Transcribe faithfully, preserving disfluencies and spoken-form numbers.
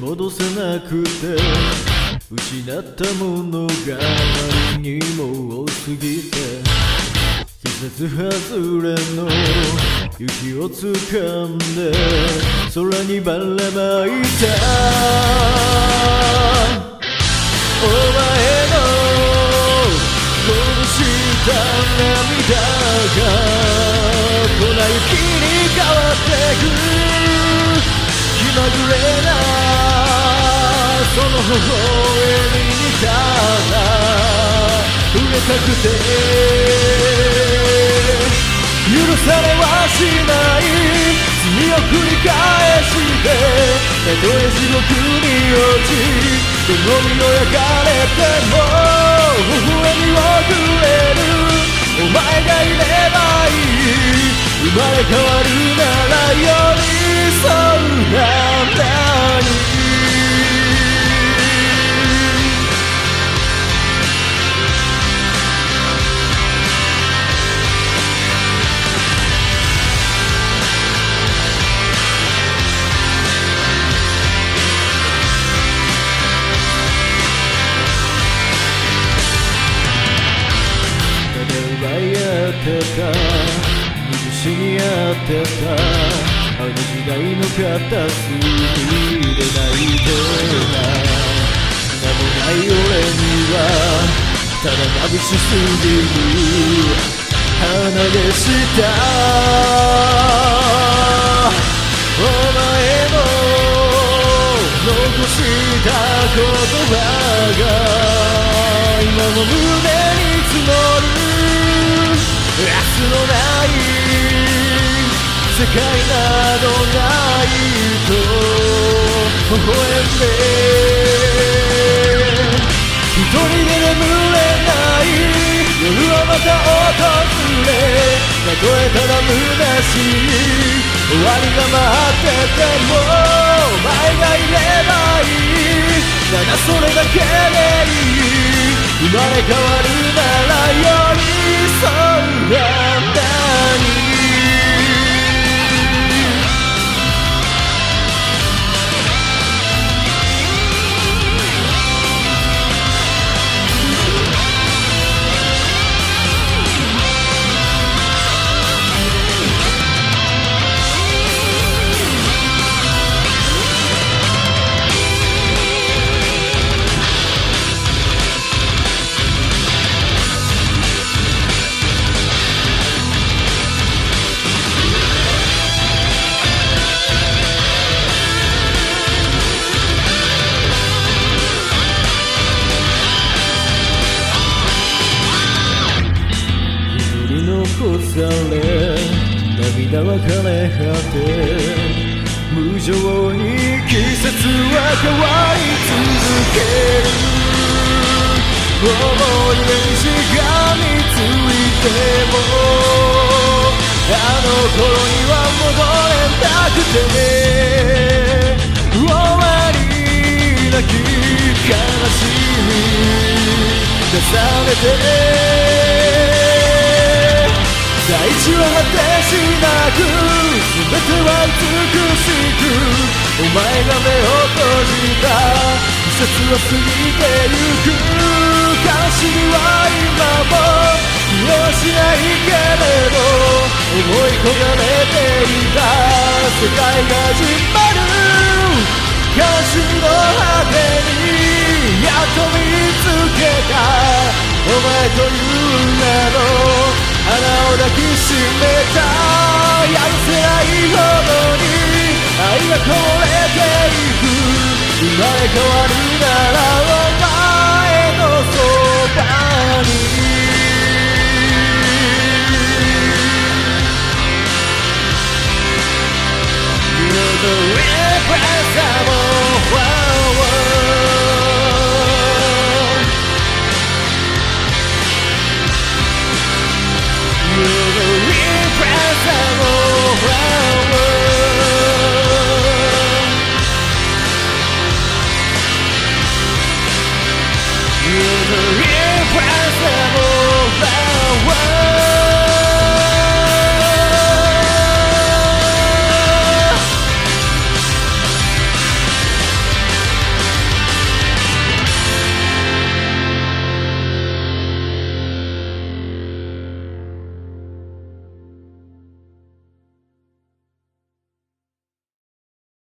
戻せなくて失ったものがあまりにも多すぎて季節外れの雪をつかんで空にばらまいたお前のこぼした涙が粉雪に変わってく気まぐれなその微笑みにただ触れたくて許されはしない罪を繰り返してたとえ地獄に落ちどの身を焼かれても微笑みをくれるお前がいればいい生まれ変わるなら寄り添うあんたに水しに合ってたあの時代の片隅で泣いてな名もない俺にはただ眩しすぎる鼻でしたお前の残した言葉が今も胸に募る明日のない世界などないと微笑んで一人で眠れない夜はまた訪れたとえただ虚しい終わりが待っててもお前がいればいいただそれだけでいい生まれ変わるなら寄り添うあんたに残され涙は枯れ果て無情に季節は変わり続ける思い出にしがみついてもあの頃には戻れなくて終わりなき悲しみ重ねて大地は果てしなく全ては美しくお前が目を閉じた季節は過ぎてゆく悲しみは今も消えはしないけれど思い焦がれていた世界が始まる悲しみの果てにやっと見つけたお前という名の花を抱きしめたやるせないほどに愛がこぼれていく生まれ変わるなら